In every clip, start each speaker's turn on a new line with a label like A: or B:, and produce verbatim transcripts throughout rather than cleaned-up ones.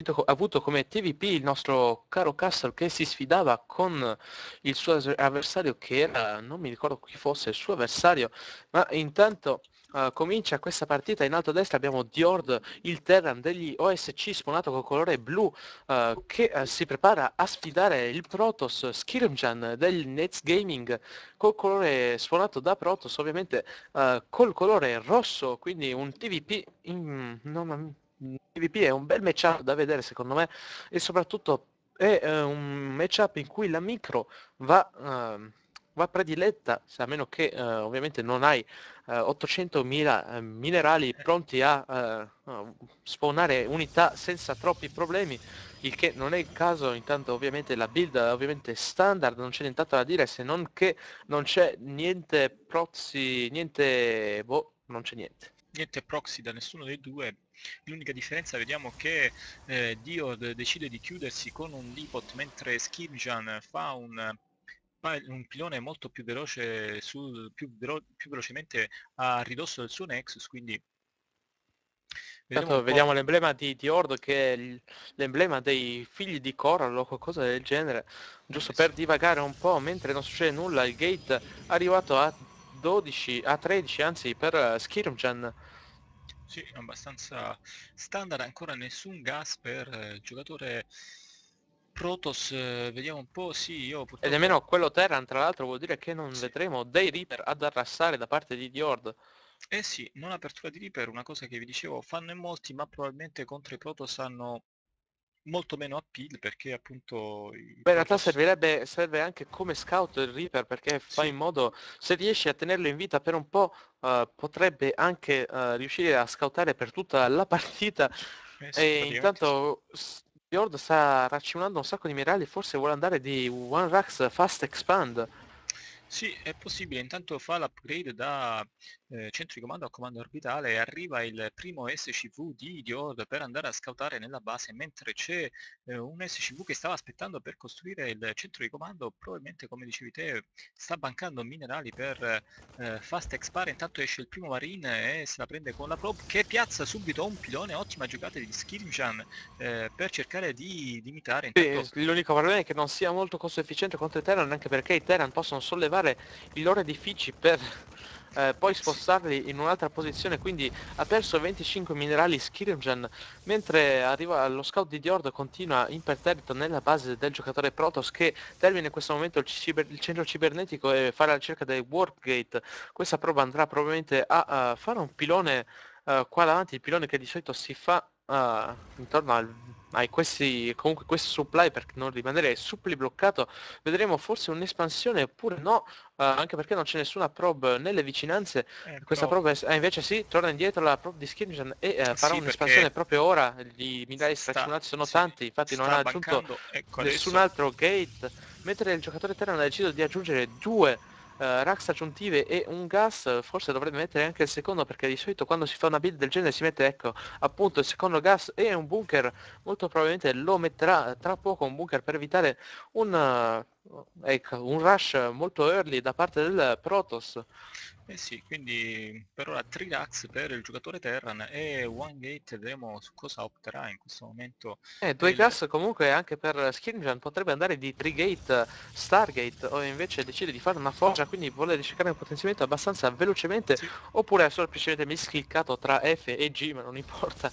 A: avvito- avuto come T V P il nostro caro Castle che si sfidava con il suo as- avversario che era, non mi ricordo chi fosse il suo avversario, ma intanto eh, comincia questa partita. In alto a destra abbiamo Diord, il Terran degli O S C spawnato con colore blu, eh, che eh, si prepara a sfidare il Protoss Skirmjan del Nets Gaming col colore spawnato da Protoss, ovviamente eh, col colore rosso, quindi un T V P in... non- il P V P è un bel matchup da vedere secondo me, e soprattutto è eh, un matchup in cui la micro va, ehm, va prediletta, se a meno che eh, ovviamente non hai eh, ottocentomila eh, minerali pronti a eh, a spawnare unità senza troppi problemi, il che non è il caso. Intanto ovviamente la build ovviamente standard, non c'è nient'altro da dire se non che non c'è niente proxy, niente, boh, non c'è niente.
B: Niente proxy da nessuno dei due. L'unica differenza vediamo che eh, Diod decide di chiudersi con un depot mentre Skirjan fa un, fa un pilone molto più veloce, sul, più, velo- più velocemente a ridosso del suo Nexus, quindi vedremo un
A: Intanto
B: po'.
A: vediamo l'emblema di, di Horde, che è il- l'emblema dei figli di Coral o qualcosa del genere, giusto
B: Eh
A: per
B: sì,
A: divagare un po', mentre non succede nulla. Il gate è arrivato a dodici, a tredici anzi, per uh, Skirmjan.
B: sì, abbastanza standard, ancora nessun gas per eh, il giocatore Protoss, eh, vediamo un po', sì, io
A: E
B: purtroppo.
A: nemmeno quello Terran, tra l'altro, vuol dire che non
B: Sì.
A: vedremo dei Reaper ad arrassare da parte di Diord.
B: Eh sì, non apertura di Reaper, una cosa che vi dicevo, fanno in molti, ma probabilmente contro i Protoss hanno molto meno appeal perché appunto i
A: Beh, in realtà
B: Protoss.
A: servirebbe, serve anche come scout il Reaper, perché fa
B: Sì,
A: in modo, se riesci a tenerlo in vita per un po', eh, potrebbe anche eh, riuscire a scoutare per tutta la partita.
B: eh sì,
A: E
B: praticamente sì.
A: intanto s- Fjord sta raccimolando un sacco di minerali, forse vuole andare di One Rax Fast Expand.
B: Sì, è possibile, intanto fa l'upgrade da eh, centro di comando a comando orbitale e arriva il primo S C V di Diod per andare a scoutare nella base, mentre c'è eh, un S C V che stava aspettando per costruire il centro di comando, probabilmente come dicevi te sta bancando minerali per eh, Fast Expare. Intanto esce il primo Marine e se la prende con la probe che piazza subito un pilone, ottima giocata di Skirmishan eh, per cercare di limitare.
A: Sì,
B: Intanto
A: l'unico problema è che non sia molto costo efficiente contro i Terran, anche perché i Terran possono sollevare i loro edifici per eh, poi
B: sì,
A: spostarli in un'altra posizione, quindi ha perso venticinque minerali Skirmjan, mentre arriva lo scout di Diord, continua imperterrito nella base del giocatore Protoss, che termina in questo momento il, ciber- il centro cibernetico e fa la ricerca del Warpgate. Questa prova andrà probabilmente a, a fare un pilone eh, qua davanti, il pilone che di solito si fa eh, intorno al hai questi, comunque questo supply, per non rimanere supply bloccato. Vedremo forse un'espansione oppure no, eh, anche perché non c'è nessuna probe nelle vicinanze.
B: eh,
A: Questa
B: però
A: probe, eh, invece sì, torna indietro la probe di Skirmishan e eh, farà
B: sì perché
A: un'espansione proprio ora. I minerali
B: sta,
A: stracimati sono
B: sì,
A: tanti, infatti non ha
B: sta
A: aggiunto
B: bancando, ecco
A: nessun
B: adesso,
A: altro gate, mentre il giocatore Terran ha deciso di aggiungere due eh, racks aggiuntive e un gas. Forse dovrebbe mettere anche il secondo, perché di solito quando si fa una build del genere si mette, ecco, appunto il secondo gas e un bunker. Molto probabilmente lo metterà tra poco, un bunker, per evitare un, eh, ecco, un rush molto early da parte del Protoss.
B: eh sì, quindi per ora tre Rax per il giocatore Terran e One Gate, vedremo su cosa opterà in questo momento
A: E due
B: il.
A: gas comunque anche per Skirmishan potrebbe andare di Trigate, Stargate, o invece decide di fare una forgia, quindi vuole ricercare un potenziamento abbastanza velocemente,
B: Sì,
A: oppure ha semplicemente miscliccato tra F e G, ma non importa.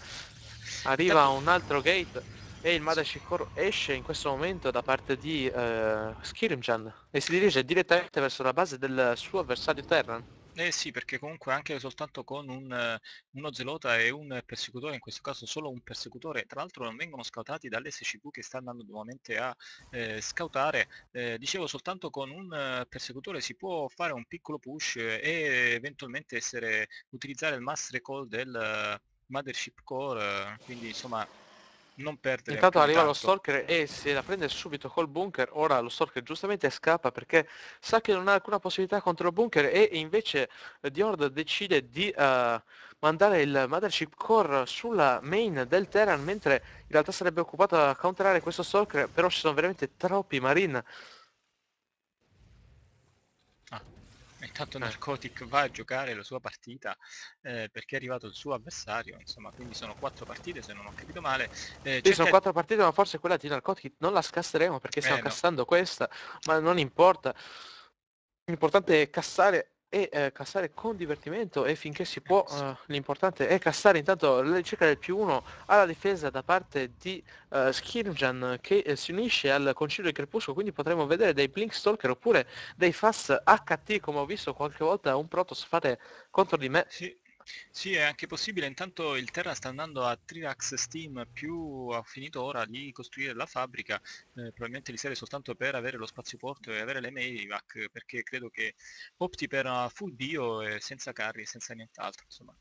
A: Arriva
B: intanto
A: un altro gate e il
B: sì.
A: Mothership Core esce in questo momento da parte di eh, Skirmishan e si dirige direttamente verso la base del suo avversario Terran.
B: Eh sì, perché comunque anche soltanto con un, eh, uno zelota e un persecutore, in questo caso solo un persecutore, tra l'altro non vengono scoutati dall'S C V che sta andando nuovamente a eh, scoutare, eh, dicevo soltanto con un eh, persecutore si può fare un piccolo push eh, e eventualmente essere, utilizzare il mass recall del eh, Mothership Core, eh, quindi insomma non perdere
A: Intanto
B: più di
A: arriva lo
B: tanto.
A: Stalker e se la prende subito col bunker. Ora lo Stalker giustamente scappa perché sa che non ha alcuna possibilità contro il bunker, e invece eh, Diord decide di eh, mandare il Mothership Core sulla main del Terran, mentre in realtà sarebbe occupato a counterare questo Stalker, però ci sono veramente troppi Marine.
B: Ah, Intanto
A: Eh.
B: Narcotic va a giocare la sua partita eh, perché è arrivato il suo avversario, insomma, quindi sono quattro partite se non ho capito male. Eh,
A: Sì, sono
B: cerca...
A: quattro partite, ma forse quella di Narcotic non la scasseremo perché stiamo
B: Eh no,
A: cassando questa, ma non importa. L'importante è cassare e eh, cassare con divertimento e finché si
B: eh,
A: può,
B: sì.
A: eh, l'importante è cassare intanto la ricerca del più uno alla difesa da parte di eh, Skirjan che eh, si unisce al Concilio di Crepuscolo, quindi potremo vedere dei Blink Stalker oppure dei Fast H T come ho visto qualche volta un Protoss fare contro di me.
B: Sì, sì, è anche possibile. Intanto il Terra sta andando a Triax Steam, più ha finito ora di costruire la fabbrica, eh, probabilmente li serve soltanto per avere lo spazioporto e avere le Medivac, perché credo che opti per una full bio e senza carri e senza nient'altro, insomma.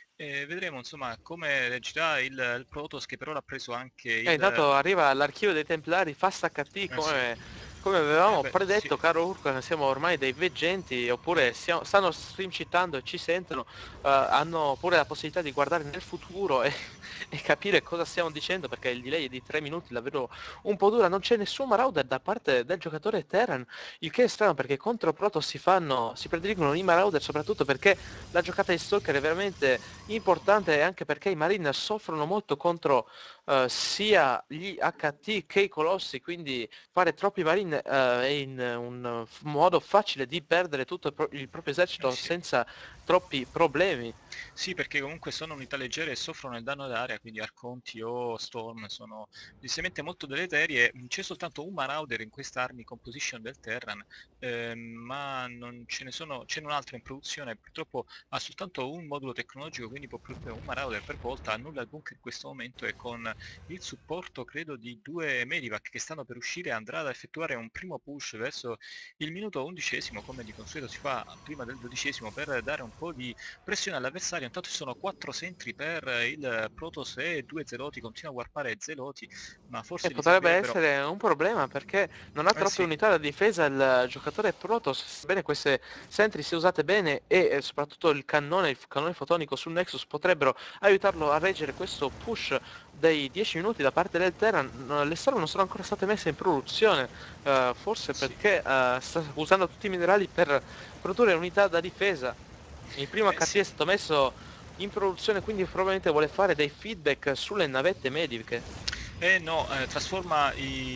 B: E vedremo insomma come reagirà il, il Protoss che per ora ha preso anche
A: E
B: il...
A: intanto arriva l'archivio dei Templari Fast H T
B: Eh sì,
A: come, come
B: eh
A: avevamo
B: beh, sì.
A: predetto, caro Urco, siamo ormai dei veggenti, oppure stiamo- stanno stream citando e ci sentono, eh, hanno pure la possibilità di guardare nel futuro e, e capire cosa stiamo dicendo, perché il delay è di tre minuti, davvero un po' dura, non c'è nessun marauder da parte del giocatore Terran, il che è strano perché contro Protoss si fanno, si prediligono i marauder soprattutto perché la giocata di Stalker è veramente importante e anche perché i Marine soffrono molto contro eh, sia gli H T che i colossi, quindi fare troppi marine eh, è in un f- modo facile di perdere tutto il, pro- il proprio
B: Eh
A: esercito
B: sì.
A: senza troppi problemi.
B: Sì, perché comunque sono unità leggere e soffrono il danno d'area, quindi Arconti o Storm sono decisamente molto deleterie. C'è soltanto un Marauder in questa army composition del Terran, ehm, ma non ce ne sono, c'è un altro in produzione, purtroppo ha soltanto un modulo tecnologico, quindi può produrre un Marauder per volta, annulla il bunker in questo momento e con il supporto credo di due Medivac che stanno per uscire andrà ad effettuare un primo push verso il minuto undicesimo, come di consueto si fa prima del dodicesimo, per dare un po' di pressione all'avversario. Intanto ci sono quattro sentry per il Protoss e due Zeloti, continua a warpare Zeloti, ma
A: E
B: forse li
A: potrebbe
B: servirebbero.
A: essere un problema perché non ha
B: Eh
A: troppe
B: sì,
A: unità da difesa il giocatore Protoss, sebbene queste sentry se usate bene e eh, soprattutto il cannone, il cannone fotonico sul Nexus potrebbero aiutarlo a reggere questo push dei dieci minuti da parte del Terran. No, le storm non sono ancora state messe in produzione, eh, forse
B: sì,
A: perché eh, sta usando tutti i minerali per produrre unità da difesa. Il primo
B: eh
A: H T
B: sì.
A: è stato messo in produzione, quindi probabilmente vuole fare dei feedback sulle navette mediche.
B: Eh no, eh, trasforma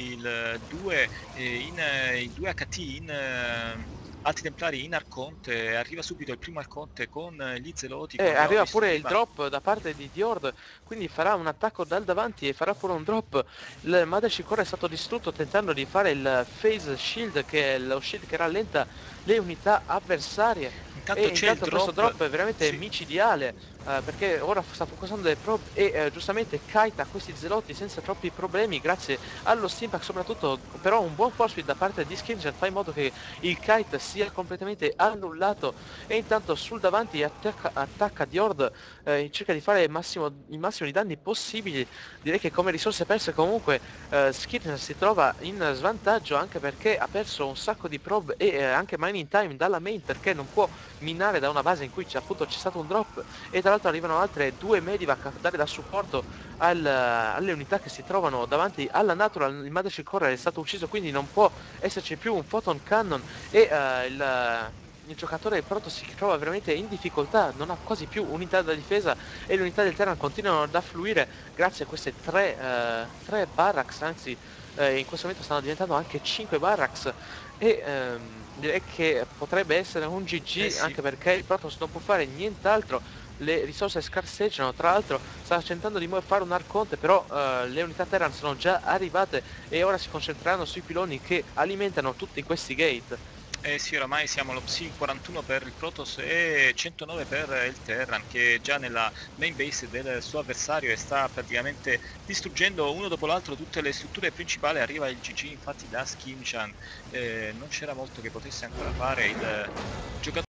B: il due in eh, i due H T in eh, Alti Templari in Arconte, e arriva subito il primo Arconte con eh, gli Zeloti,
A: E
B: come abbiamo
A: arriva
B: visto
A: pure il
B: prima.
A: drop da parte di Diord, quindi farà un attacco dal davanti e farà pure un drop. Il Mothership Core è stato distrutto tentando di fare il phase shield, che è lo shield che rallenta le unità avversarie. E
B: Intanto c'è il
A: intanto questo
B: drop,
A: drop è veramente
B: sì.
A: micidiale, eh, perché ora sta focusando le probe e eh, giustamente kite a questi zelotti senza troppi problemi, grazie allo steampack soprattutto, però un buon force feed da parte di Skinjet fa in modo che il kite sia completamente annullato e intanto sul davanti attacca, attacca Diord, eh, cerca di fare il massimo, il massimo di danni possibili. Direi che come risorse perse comunque eh, Skirner si trova in svantaggio anche perché ha perso un sacco di probe e eh, anche mining time dalla main perché non può minare da una base in cui c'è appunto c'è stato un drop e tra l'altro arrivano altre due medivac a dare da supporto al, alle unità che si trovano davanti alla natural. Il Mothership Core è stato ucciso, quindi non può esserci più un photon cannon e eh, il il giocatore Proto si trova veramente in difficoltà, non ha quasi più unità da difesa e le unità del Terran continuano ad affluire grazie a queste tre, eh, tre barracks, anzi eh, in questo momento stanno diventando anche cinque barracks e ehm, direi che potrebbe essere un
B: Eh
A: G G
B: sì,
A: anche perché il Protoss non può fare nient'altro, le risorse scarseggiano, tra l'altro sta tentando di mo- fare un arconte, però eh, le unità Terran sono già arrivate e ora si concentreranno sui piloni che alimentano tutti questi gate.
B: eh sì, oramai siamo allo Psi quarantuno per il Protoss e centonove per il Terran, che è già nella main base del suo avversario e sta praticamente distruggendo uno dopo l'altro tutte le strutture principali. Arriva il G G infatti da Skimshan, eh, non c'era molto che potesse ancora fare il giocatore.